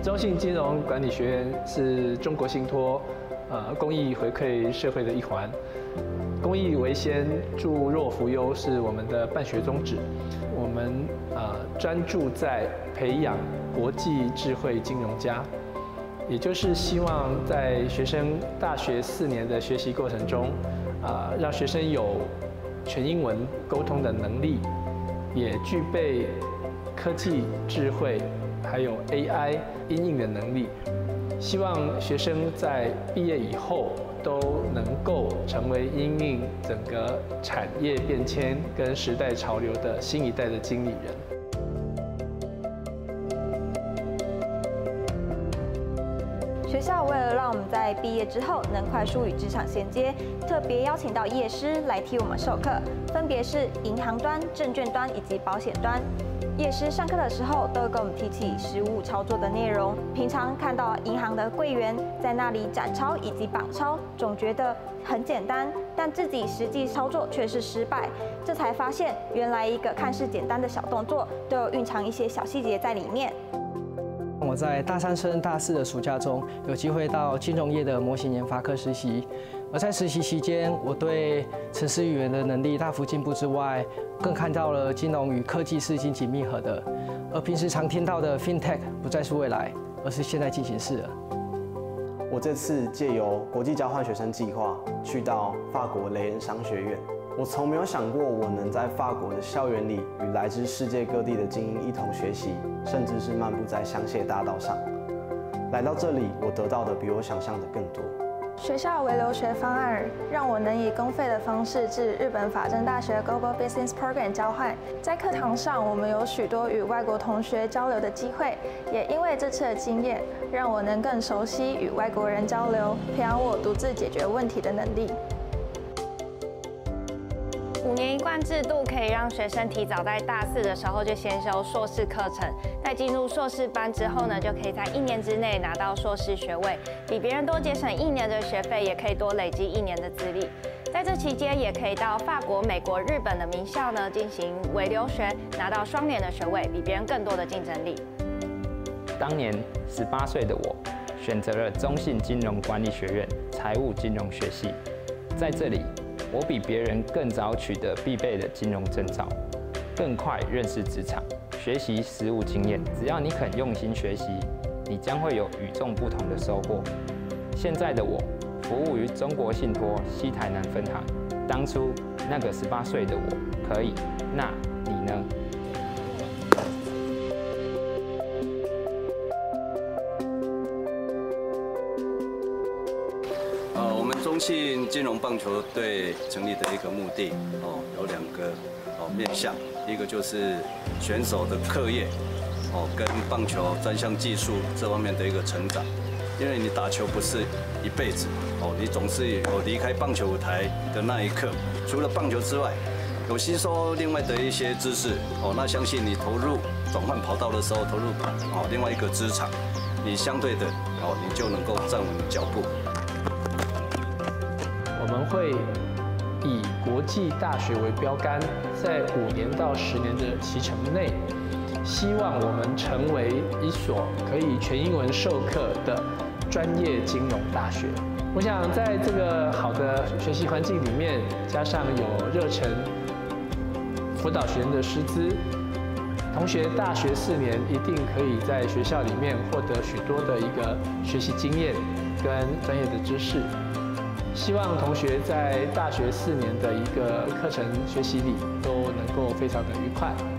中信金融管理学院是中国信托公益回馈社会的一环。公益为先，助弱扶优是我们的办学宗旨。我们专注在培养国际智慧金融家，也就是希望在学生大学4年的学习过程中，让学生有全英文沟通的能力，也具备科技智慧还有 AI 因应的能力。希望学生在毕业以后都能够成为因应整个产业变迁跟时代潮流的新一代的经理人。 学校为了让我们在毕业之后能快速与职场衔接，特别邀请到业师来替我们授课，分别是银行端、证券端以及保险端。业师上课的时候都会跟我们提起实务操作的内容。平常看到银行的柜员在那里展钞以及绑钞，总觉得很简单，但自己实际操作却是失败。这才发现，原来一个看似简单的小动作，都有蕴藏一些小细节在里面。 我在大3升大4的暑假中，有机会到金融业的模型研发科实习。而在实习期间，我对程式语言的能力大幅进步之外，更看到了金融与科技是紧紧密合的。而平时常听到的 FinTech 不再是未来，而是现在进行式了。 我这次借由国际交换学生计划去到法国雷恩商学院。我从没有想过我能在法国的校园里与来自世界各地的精英一同学习，甚至是漫步在香榭大道上。来到这里，我得到的比我想象的更多。 学校微留学方案让我能以公费的方式至日本法政大学 Global Business Program 交换。在课堂上，我们有许多与外国同学交流的机会，也因为这次的经验，让我能更熟悉与外国人交流，培养我独自解决问题的能力。 5年一贯制度可以让学生提早在大4的时候就先修硕士课程，在进入硕士班之后呢，就可以在1年之内拿到硕士学位，比别人多节省1年的学费，也可以多累积1年的资历。在这期间，也可以到法国、美国、日本的名校呢进行微留学，拿到双联的学位，比别人更多的竞争力。 当年18岁的我，选择了中信金融管理学院财务金融学系，在这里，我比别人更早取得必备的金融证照，更快认识职场，学习实务经验。只要你肯用心学习，你将会有与众不同的收获。现在的我，服务于中国信托西台南分行。当初那个18岁的我可以，那你呢？ 中信金融棒球队成立的一个目的有2个面向，一个就是选手的课业跟棒球专项技术这方面的一个成长，因为你打球不是一辈子你总是有离开棒球舞台的那一刻，除了棒球之外，有吸收另外的一些知识那相信你投入转换跑道的时候，投入另外一个职场，你相对的你就能够站稳脚步。 我们会以国际大学为标杆，在5年到10年的期程内，希望我们成为一所可以全英文授课的专业金融大学。我想在这个好的学习环境里面，加上有热忱辅导学生的师资，同学大学4年一定可以在学校里面获得许多的一个学习经验跟专业的知识。希望同学在大学4年的一个课程学习里都能够非常的愉快。